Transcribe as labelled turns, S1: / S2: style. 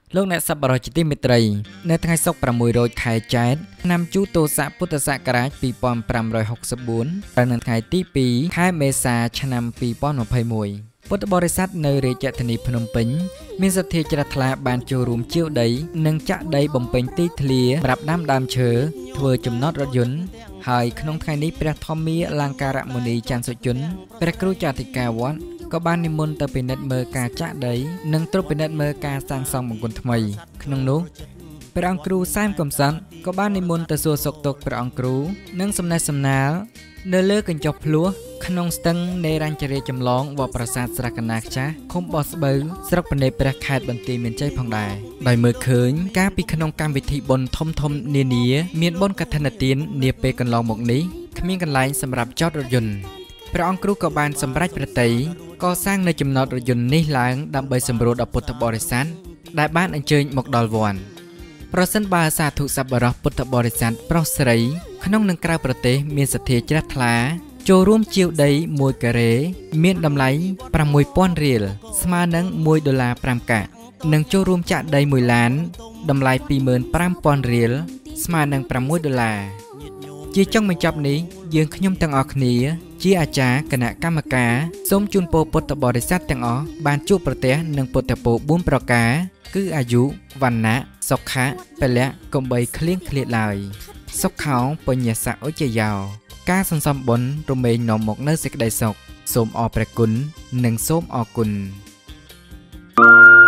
S1: លោកអ្នកសប្បុរសជាទីមេត្រីនៅថ្ងៃសុក្រ600ខែចែកឆ្នាំជូតោស័កពុទ្ធសករាជ2564ត្រូវនៅថ្ងៃទី2ខែមេសាឆ្នាំ2021ពុទ្ធបរិស័ទនៅរាជធានីភ្នំពេញមានសទ្ធាជ្រះថ្លាបានចូលរួមជាវដីនិងចាក់ដីបំពេញទីធ្លាសម្រាប់ដាំដើមឈើធ្វើចំណតរថយន្តហើយក្នុងថ្ងៃនេះព្រះធម្មាអលង្ការមុនីច័ន្ទសុជនព្រះគ្រូចាតិកាវត្តក៏បាននិមន្តទៅពិនិត្យមើលការចាក់ដីនិងត្រួតពិនិត្យមើលការសាងសង់បង្គន់ថ្មីក្នុងនោះព្រះអង្គគ្រូសែមកំសត់ក៏បាននិមន្តទៅសួរសុខទុក្ខព្រះអង្គគ្រូនិងសំណេះសំណាលនៅលើកញ្ចុះភ្លោះក្នុងស្ទឹងនៃរញ្ជរាចម្លងវត្តប្រាសាទស្រះកណាខ្ចាស់ឃុំបោះស្បូវស្រុកភ្នំព្រះខេត្តបន្ទាយមានជ័យផងដែរដោយមើលឃើញការពីក្នុងកម្មវិធីបុណ្យធំៗនានាមានបុណ្យកឋិនទាននាពេលកន្លងមកនេះគ្មានកន្លែងសម្រាប់ចតរថយន្តព្រះអង្គគ្រូក៏បានសម្រេចប្រតិយកសាងនៅចំណតរថយន្តនេះឡើងដើម្បីសម្រួលដល់ពុទ្ធបរិស័ទដែលបានអញ្ជើញមកដល់វត្តប្រសិនបើសាធុសប្បុរសពុទ្ធបរិស័ទប្រុសស្រីក្នុងនិងក្រៅប្រទេសមានសទ្ធាជ្រះថ្លាចូលរួមជាវដី1ការ៉េមានតម្លៃ 6,000 រៀលស្មើនឹង$1.5 កាក់និងចូលរួមចាក់ដី1ឡានតម្លៃ 25,000 រៀលស្មើនឹង$6ជាចុងបញ្ចប់នេះយើងខ្ញុំទាំងអស់គ្នាជាអាចារ្យគណៈកម្មការសូមជូនពរពុទ្ធបរិស័ទទាំងអស់បានជួបប្រទះនឹងពុទ្ធពរ4ប្រការគឺអាយុវណ្ណៈសុខៈពលៈកុំបីឃ្លៀងឃ្លាតឡើយសុខោបញ្ញសៈឧចយោការសន្សំបុណ្យរមែងនាំមកនៅសេចក្តីសុខសូមអរព្រះគុណនិងសូមអរគុណ